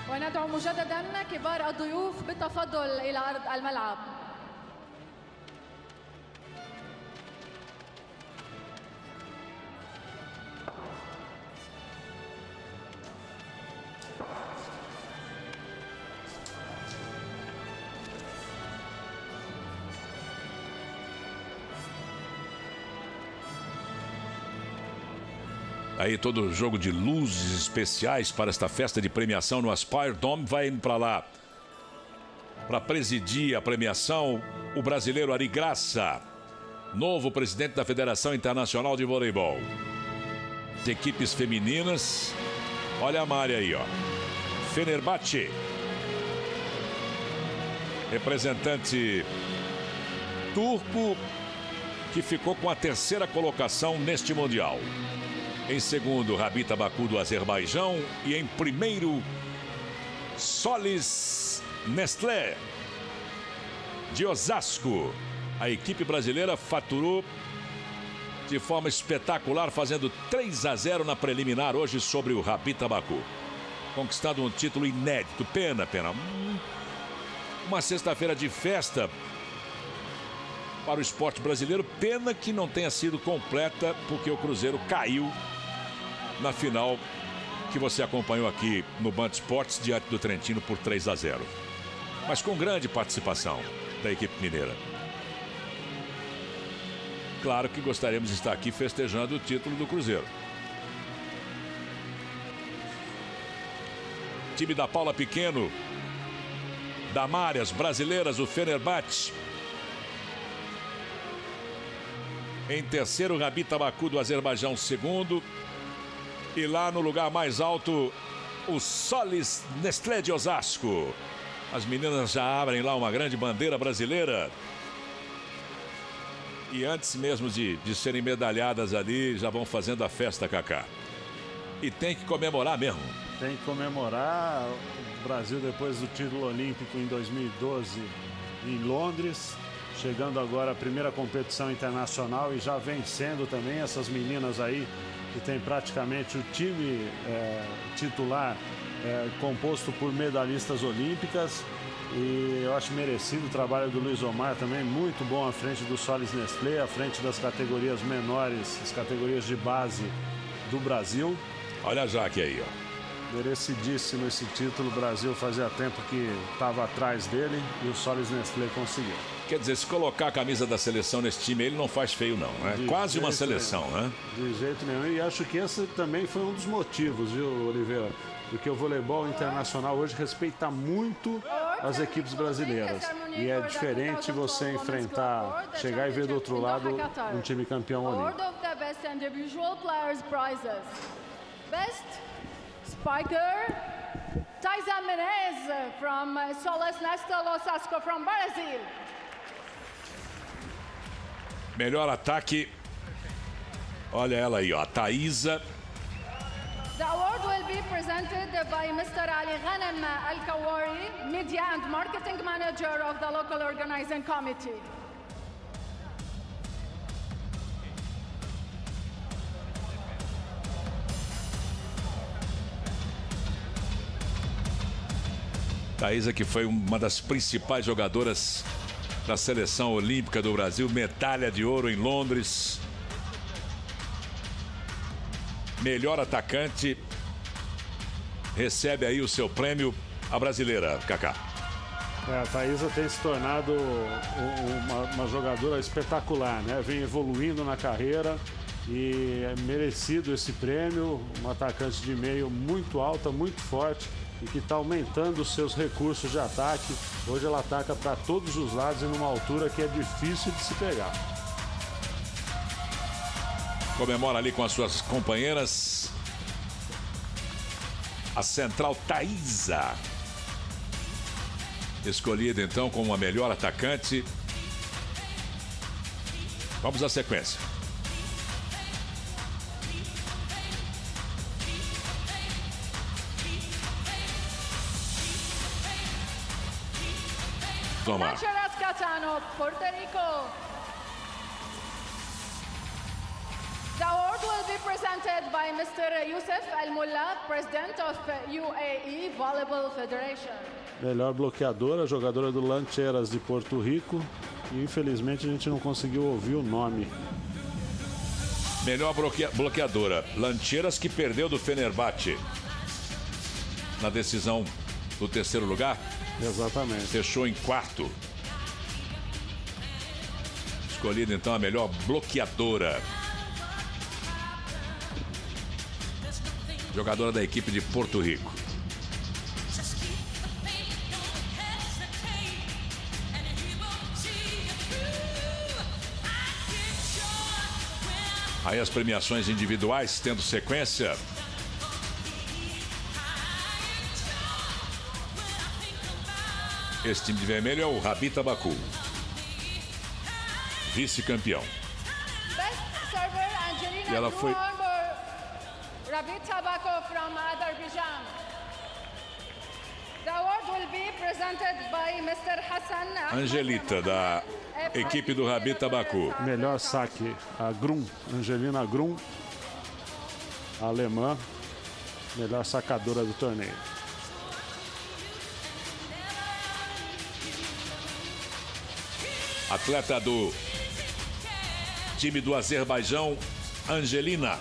وندعو مجددا كبار الضيوف بالتفضل إلى أرض الملعب. Aí todo jogo de luzes especiais para esta festa de premiação no Aspire Dome. Vai indo para lá para presidir a premiação o brasileiro Ari Graça, novo presidente da Federação Internacional de Voleibol. As equipes femininas, olha a Mari aí, ó. Fenerbahçe, representante turco, que ficou com a terceira colocação neste Mundial. Em segundo, Rabita Baku do Azerbaijão. E em primeiro, Solis Nestlé de Osasco. A equipe brasileira faturou de forma espetacular, fazendo 3-0 na preliminar hoje sobre o Rabita Baku, conquistando um título inédito. Pena. Uma sexta-feira de festa para o esporte brasileiro. Pena que não tenha sido completa, porque o Cruzeiro caiu na final que você acompanhou aqui no Band Esportes diante do Trentino por 3-0. Mas com grande participação da equipe mineira. Claro que gostaríamos de estar aqui festejando o título do Cruzeiro. Time da Paula Pequeno, Damárias, brasileiras, o Fenerbahçe. Em terceiro, Rabita Baku do Azerbaijão, segundo. E lá no lugar mais alto, o Solis Nestlé de Osasco. As meninas já abrem lá uma grande bandeira brasileira. E antes mesmo de serem medalhadas ali, já vão fazendo a festa, Kaká. E tem que comemorar mesmo. Tem que comemorar. O Brasil, depois do título olímpico em 2012 em Londres, chegando agora à primeira competição internacional e já vencendo também essas meninas aí, que tem praticamente o time titular composto por medalhistas olímpicas. E eu acho merecido o trabalho do Luiz Omar também, muito bom à frente do Solis Nestlé, à frente das categorias menores, as categorias de base do Brasil. Olha a Jaque aí, ó. Merecidíssimo esse título. O Brasil fazia tempo que estava atrás dele e o Solis Nestlé conseguiu. Quer dizer, se colocar a camisa da seleção nesse time, ele não faz feio não, né? Quase uma seleção, né? De jeito nenhum. E acho que esse também foi um dos motivos, viu, Oliveira? Porque o voleibol internacional hoje respeita muito as equipes brasileiras. E é diferente você enfrentar, chegar e ver do outro lado um time campeão olímpico. Best Spiker, Taiza Menez from Solis Nestlé Osasco from Brazil. Melhor ataque. Olha ela aí, ó, a Thaisa. The award will be presented by Mr. Ali Ghanem Al-Kawari, Media and Marketing Manager of the local organizing committee. Thaisa, que foi uma das principais jogadoras da seleção olímpica do Brasil, medalha de ouro em Londres. Melhor atacante, recebe aí o seu prêmio, a brasileira, Kaká. A Thaisa tem se tornado uma jogadora espetacular, né? Vem evoluindo na carreira e é merecido esse prêmio. Uma atacante de meio muito alta, muito forte e que está aumentando os seus recursos de ataque. Hoje ela ataca para todos os lados e numa altura que é difícil de se pegar. Comemora ali com as suas companheiras a central Thaisa, escolhida então como a melhor atacante. Vamos à sequência. Toma. Puerto Rico. The award will be presented by Mr. Youssef Al-Mullah, President of UAE Volleyball Federation. Melhor bloqueadora, jogadora do Lancheras de Porto Rico. E infelizmente a gente não conseguiu ouvir o nome. Melhor bloqueadora, Lancheras, que perdeu do Fenerbahçe na decisão do terceiro lugar. Exatamente. Fechou em quarto. Escolhida então a melhor bloqueadora. Jogadora da equipe de Porto Rico. Aí as premiações individuais tendo sequência. Esse time de vermelho é o Rabita Baku, vice-campeão. E ela foi... Rabita Baku from Azerbaijan. The award will be presented by Mr. Hassan. Angelita, da equipe do Rabita Baku. Melhor saque, a Grum, Angelina Grum, alemã, melhor sacadora do torneio. Atleta do time do Azerbaijão, Angelina.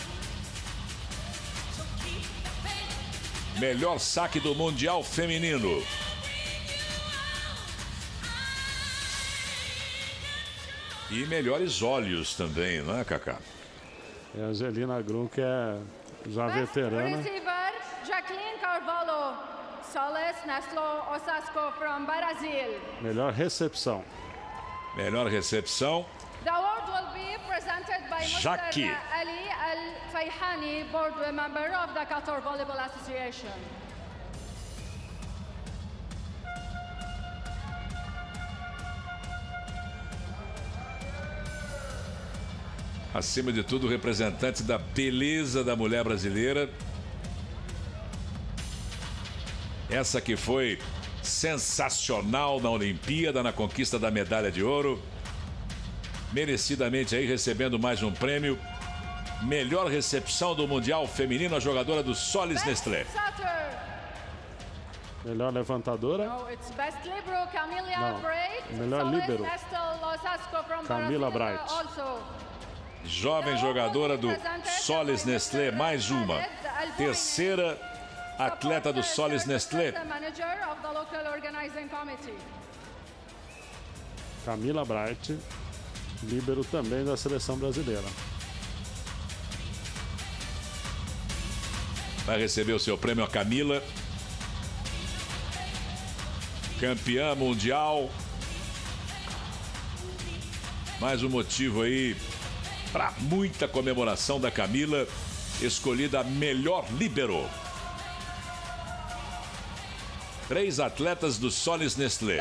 Melhor saque do Mundial Feminino. E melhores olhos também, não é, Kaká? É a Angelina Grum, que é já veterana. Receiver, Jacqueline Carvalho, Solis Neslo Osasco from Brazil. Melhor recepção. Melhor recepção. The award will be presented by Jackie. Mr. Ali Al-Fayhani, board member of the Qatar Volleyball Association. Acima de tudo, representante da beleza da mulher brasileira. Essa que foi sensacional na Olimpíada, na conquista da medalha de ouro. Merecidamente aí recebendo mais um prêmio. Melhor recepção do Mundial Feminino, a jogadora do Solis Nestlé. Melhor levantadora. No, it's best libero, Camila Bright. Melhor líbero, Camila Bright. Jovem jogadora do Solis Nestlé, mais uma. Terceira atleta do Solis Nestlé. Camila Bright, líbero também da seleção brasileira. Vai receber o seu prêmio a Camila. Campeã mundial. Mais um motivo aí para muita comemoração da Camila. Escolhida a melhor líbero. 3 atletas do Solis Nestlé.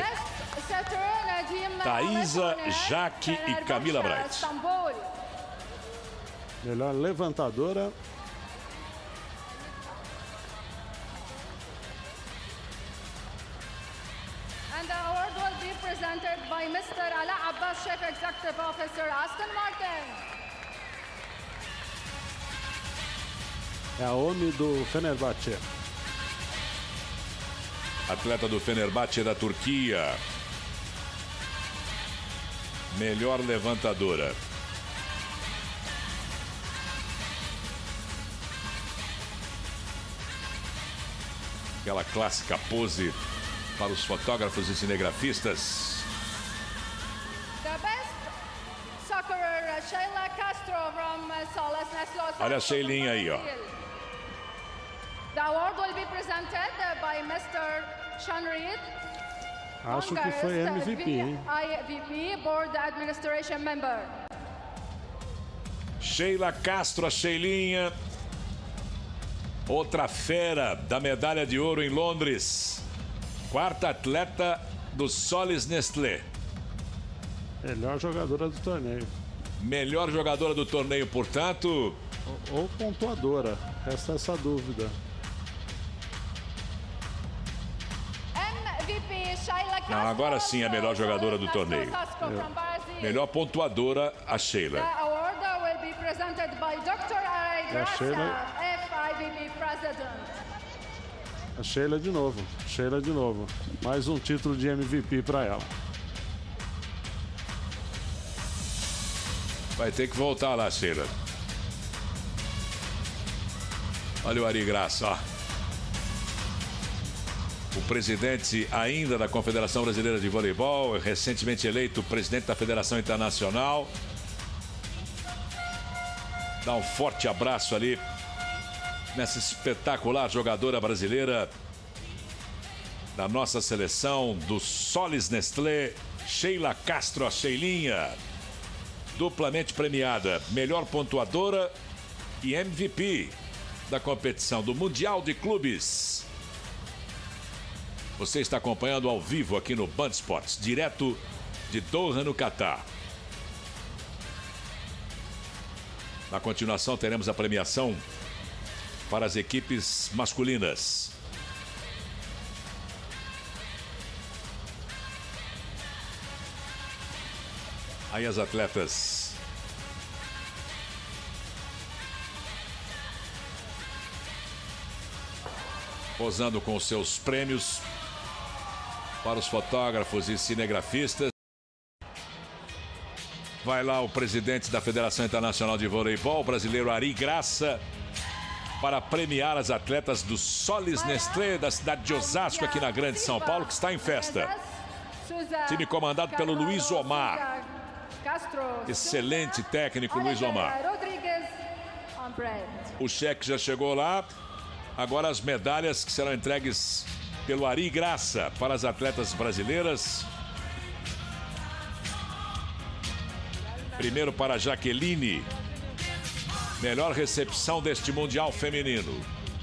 Thaisa, Jaque e Camila Bright. Melhor levantadora. And the award will be presented by Mr. Ala Abbas, Chief Executive Officer, Aston Martin. É a OMI do Fenerbahçe. Atleta do Fenerbahçe da Turquia. Melhor levantadora. Aquela clássica pose para os fotógrafos e cinegrafistas. The best soccerer, Sheila Castro from Solis Nestlé. Olha a Sheilinha aí, ó. The award will be presented by Mr. Sean Reed. Acho que foi MVP, hein? IVP Board Administration Member. Sheila Castro, a Sheilinha. Outra fera da medalha de ouro em Londres. Quarta atleta do Solis Nestlé. Melhor jogadora do torneio. Melhor jogadora do torneio, portanto. Ou pontuadora. Resta essa dúvida. Não, agora sim a melhor jogadora do torneio. Melhor pontuadora, a Sheila. presented by Dr. Ari Graça, FIVB President. A Sheila de novo. Sheila de novo. Mais um título de MVP para ela. Vai ter que voltar lá, Sheila. Olha o Ari Graça, ó. O presidente ainda da Confederação Brasileira de Voleibol, recentemente eleito presidente da Federação Internacional. Dá um forte abraço ali nessa espetacular jogadora brasileira da nossa seleção, do Solis Nestlé, Sheila Castro, a Sheilinha. Duplamente premiada, melhor pontuadora e MVP da competição do Mundial de Clubes. Você está acompanhando ao vivo aqui no Band Esportes, direto de Doha, no Catar. Na continuação, teremos a premiação para as equipes masculinas. Aí as atletas posando com os seus prêmios para os fotógrafos e cinegrafistas. Vai lá o presidente da Federação Internacional de Voleibol, o brasileiro Ari Graça, para premiar as atletas do Solis Nestlé da cidade de Osasco, aqui na Grande São Paulo, que está em festa. Time comandado pelo Luiz Omar. Excelente técnico, Luiz Omar. O cheque já chegou lá. Agora as medalhas que serão entregues pelo Ari Graça para as atletas brasileiras. Primeiro para a Jaqueline. Melhor recepção deste Mundial Feminino.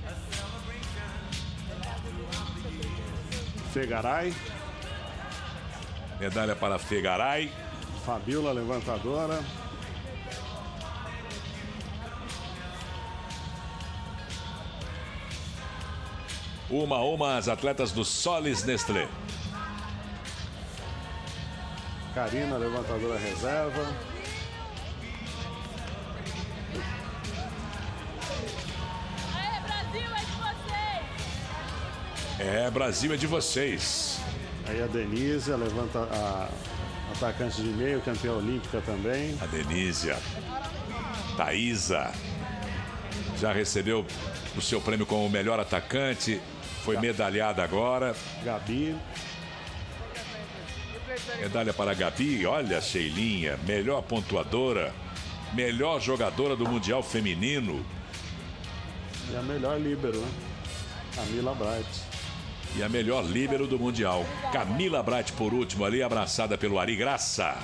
Fegaray. Medalha para Fegaray. Fabiola, levantadora. Uma a uma as atletas do Solis Nestlé. Karina, levantadora reserva. É, Brasil é de vocês. Aí a Denise, a atacante de meio, campeã olímpica também. A Denise. Thaísa. Já recebeu o seu prêmio como melhor atacante. Foi medalhada agora. Gabi. Medalha para a Gabi. Olha a Sheilinha. Melhor pontuadora. Melhor jogadora do Mundial Feminino. E a melhor líbero, né? Camila Bright. E a melhor líbero do Mundial. Camila Bright, por último, ali, abraçada pelo Ari Graça.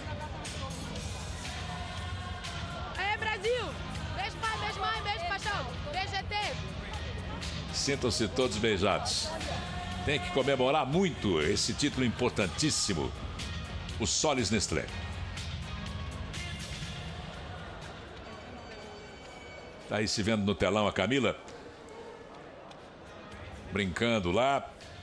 É, Brasil! Beijo pai, beijo mãe, beijo paixão, beijo ET. Sintam-se todos beijados. Tem que comemorar muito esse título importantíssimo. O Solis Nestlé. Tá aí se vendo no telão a Camila. Brincando lá.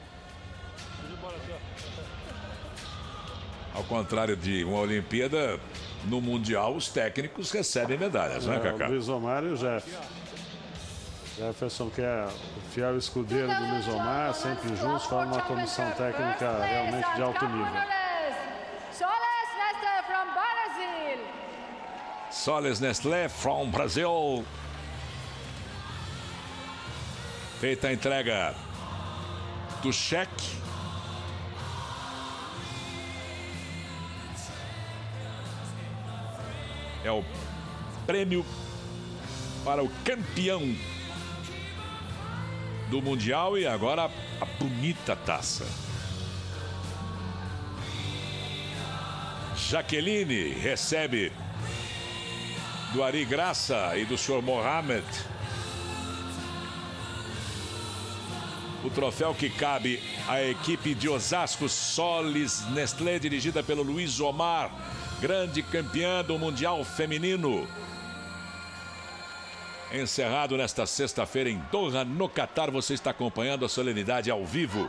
Ao contrário de uma Olimpíada, no Mundial os técnicos recebem medalhas, né, Cacá? O Luiz Omar e o Jeff. Jefferson, que é o fiel escudeiro do Luiz Omar, sempre juntos, formam uma comissão técnica realmente de alto nível. Solis Nestlé from Brazil. Solis Nestlé from Brazil. Feita a entrega do cheque. É o prêmio para o campeão do Mundial e agora a bonita taça. Jaqueline recebe do Ari Graça e do Sr. Mohamed o troféu que cabe à equipe de Osasco, Solis Nestlé, dirigida pelo Luiz Omar, grande campeã do Mundial Feminino. Encerrado nesta sexta-feira em Doha, no Catar. Você está acompanhando a solenidade ao vivo.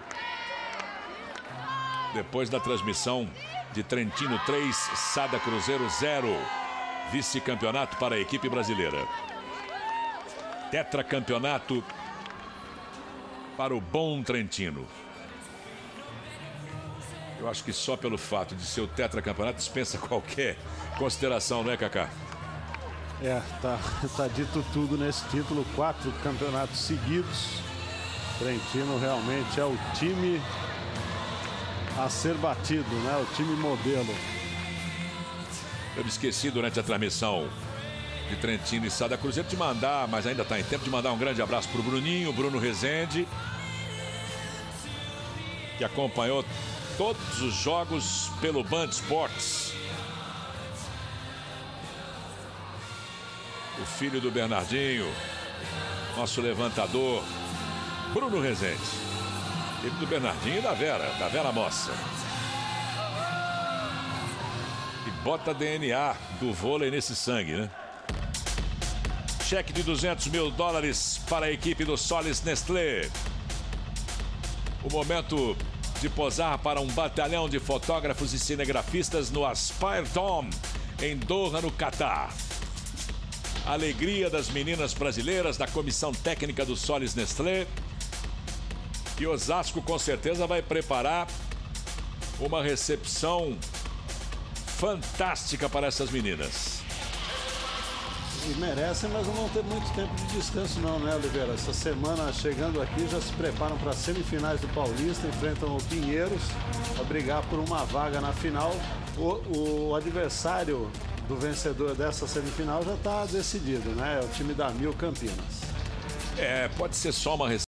Depois da transmissão de Trentino 3, Sada Cruzeiro 0. Vice-campeonato para a equipe brasileira. Tetracampeonato para o Bom Trentino. Eu acho que só pelo fato de ser o tetracampeonato dispensa qualquer consideração, não é, Kaká? Tá dito tudo nesse título. 4 campeonatos seguidos. Trentino realmente é o time a ser batido, né? O time modelo. Eu me esqueci durante a transmissão de Trentino e Sada Cruzeiro de mandar, mas ainda está em tempo de mandar um grande abraço para o Bruninho, Bruno Rezende, que acompanhou todos os jogos pelo Band Esportes. O filho do Bernardinho, nosso levantador, Bruno Rezende. Filho do Bernardinho e da Vera Mossa. E bota DNA do vôlei nesse sangue, né? Cheque de $200 mil para a equipe do Solis Nestlé. O momento de posar para um batalhão de fotógrafos e cinegrafistas no Aspire Dome, em Doha, no Catar. A alegria das meninas brasileiras da comissão técnica do Solis Nestlé. E Osasco com certeza vai preparar uma recepção fantástica para essas meninas. E merecem, mas não vão ter muito tempo de descanso não, né, Oliveira? Essa semana chegando aqui já se preparam para as semifinais do Paulista, enfrentam o Pinheiros para brigar por uma vaga na final. O adversário do vencedor dessa semifinal já está decidido, né? É o time da Mil Campinas. Pode ser só uma